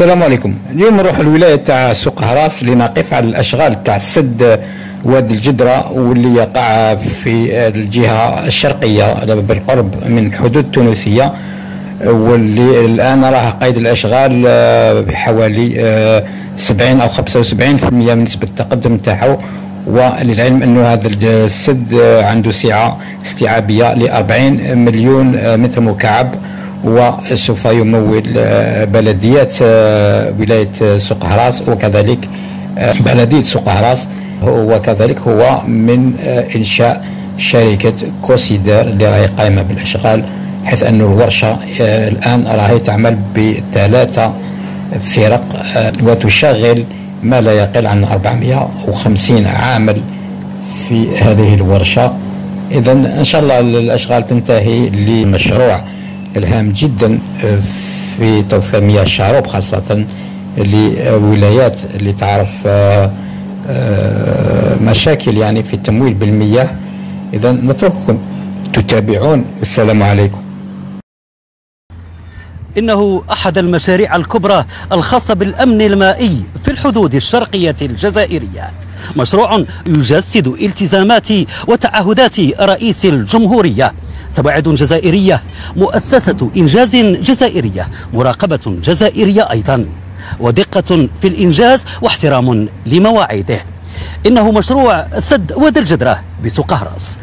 السلام عليكم. اليوم نروح الولايه تاع سوق هراس لنقف على الاشغال تاع السد وادي الجدرة، واللي يقع في الجهه الشرقيه بالقرب من الحدود التونسيه، واللي الان راه قيد الاشغال بحوالي 70 او 75% من نسبه التقدم تاعو. وللعلم انه هذا السد عنده سعه استيعابيه ل 40 مليون متر مكعب، وسوف يمول بلديات ولاية سوق هراس وكذلك بلدية سوق هراس، وكذلك هو من إنشاء شركة كوسيدر اللي راهي قائمة بالأشغال، حيث أن الورشة الآن راهي تعمل ب3 فرق وتشغل ما لا يقل عن 450 عامل في هذه الورشة. إذا إن شاء الله الأشغال تنتهي لمشروع الهام جدا في توفير مياه الشرب، خاصة لولايات اللي تعرف مشاكل يعني في التمويل بالمياه. إذا نترككم تتابعون، والسلام عليكم. إنه أحد المشاريع الكبرى الخاصة بالأمن المائي في الحدود الشرقية الجزائرية، مشروع يجسد التزامات وتعهدات رئيس الجمهورية. سواعد جزائرية، مؤسسة إنجاز جزائرية، مراقبة جزائرية أيضا، ودقة في الإنجاز واحترام لمواعيده. إنه مشروع سد وادي الجدرة بسوق هراس.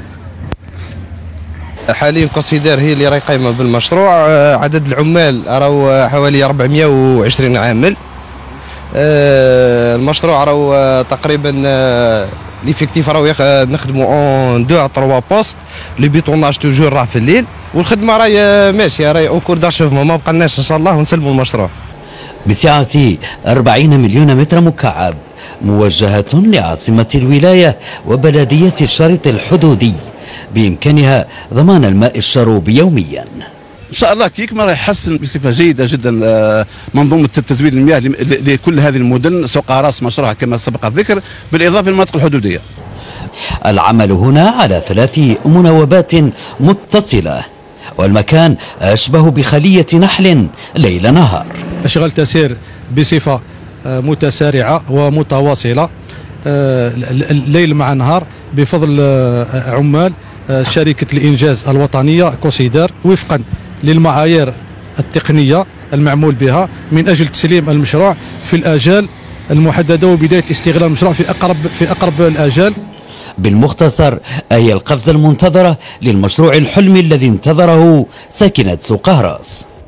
حاليا كوسيدر هي اللي راهي قايمه بالمشروع. عدد العمال راهو حوالي 420 عامل. المشروع راهو تقريبا ليفيكتيف راهو نخدموا اون 2 à 3 بوست. لي بيطوناج توجور راه في الليل، والخدمه راهي ماشيه، راهي اون كور داشوفمون، ما بقالناش ان شاء الله ونسلموا المشروع. بسعة 40 مليون متر مكعب، موجهة لعاصمة الولاية وبلدية الشريط الحدودي، بإمكانها ضمان الماء الشروب يوميا. ان شاء الله كيكما راح يحسن بصفه جيده جدا منظومه تزويد المياه لكل هذه المدن. سوق هراس مشروع كما سبق الذكر، بالاضافه للمناطق الحدوديه. العمل هنا على 3 مناوبات متصله، والمكان اشبه بخليه نحل ليل نهار. اشغال تسير بصفه متسارعه ومتواصله ليل مع نهار بفضل عمال شركه الانجاز الوطنيه كوسيدر، وفقا للمعايير التقنية المعمول بها من أجل تسليم المشروع في الآجال المحددة وبداية استغلال المشروع في أقرب الآجال. بالمختصر، هي القفزة المنتظرة للمشروع الحلمي الذي انتظره ساكنة سوق هراس.